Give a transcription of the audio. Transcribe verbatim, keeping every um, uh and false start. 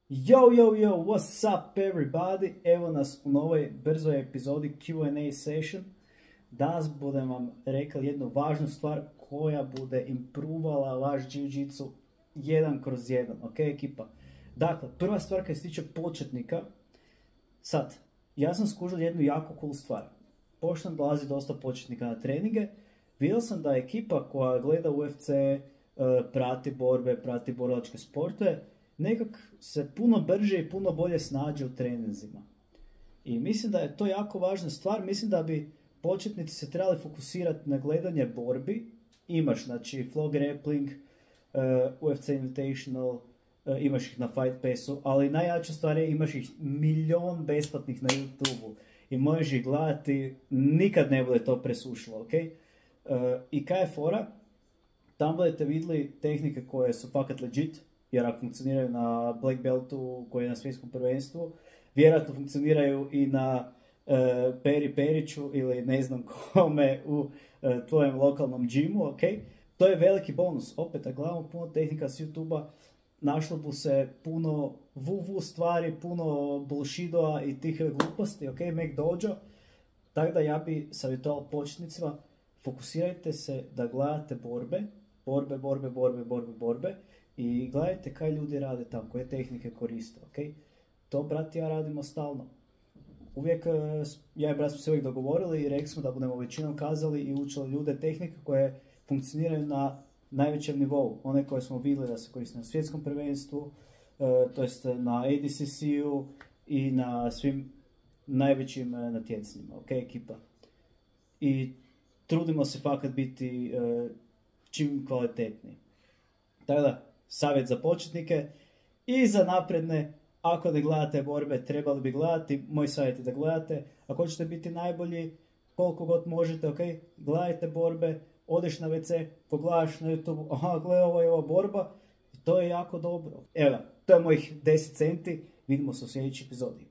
Yo, yo, yo, what's up everybody? Evo nas u novoj brzoj epizodi Q and A session. Danas budem vam rekao jednu važnu stvar koja bude improvala vaš jiu-jitsu jedan kroz jedan, ok ekipa? Dakle, prva stvar kad se tiče početnika, sad, ja sam skužio jednu jako cool stvar. Pošto nam dolazi dosta početnika na treninge, vidio sam da ekipa koja gleda U F C, prati borbe, prati borilačke sportove, nekak se puno brže i puno bolje snađe u treninzima. I mislim da je to jako važna stvar. Mislim da bi početnici se trebali fokusirati na gledanje borbi. Imaš, znači, Flow Grappling, uh, U F C Invitational, uh, imaš ih na Fight Passu, ali najjača stvar je imaš ih milion besplatnih na YouTube-u i možeš ih gledati, nikad ne bude to presušilo, ok? Uh, I kaj je fora? Tam budete vidjeli tehnike koje su fakat legit, jer ako funkcioniraju na Black Beltu koji je na svjetskom prvenstvu, vjerojatno funkcioniraju i na uh, Peri Periću ili ne znam kome u uh, tvojem lokalnom džimu, ok? To je veliki bonus. Opet, ako gledamo puno tehnika s YouTube-a, našlo bu se puno vu-vu stvari, puno bullshitoa i tih gluposti, ok? Make dojo. Tako da ja bi savjetovao početnicima, fokusirajte se da gledate borbe, borbe, borbe, borbe, borbe, borbe, i gledajte kaj ljudi rade tamo, koje tehnike koriste, ok? To, brat, ja radimo stalno. Uvijek, ja i brat smo se uvijek dogovorili i rekli smo da budemo većinom kazali i učili ljude tehnike koje funkcioniraju na najvećem nivou. One koje smo vidjeli da se koriste na svjetskom prvenstvu, to jest na A D C C-u i na svim najvećim natjecanjima, ok ekipa? I trudimo se fakat biti čim kvalitetniji. Tako da, savjet za početnike i za napredne, ako ne gledate borbe, trebali bi gledati, moj savjet je da gledate. Ako hoćete biti najbolji, koliko god možete, ok, gledajte borbe, odeš na ve ce, pogledaš na YouTube, aha, gledaj, ovo je ova borba, to je jako dobro. Evo, to je mojih deset centi, vidimo se u sljedećoj epizodi.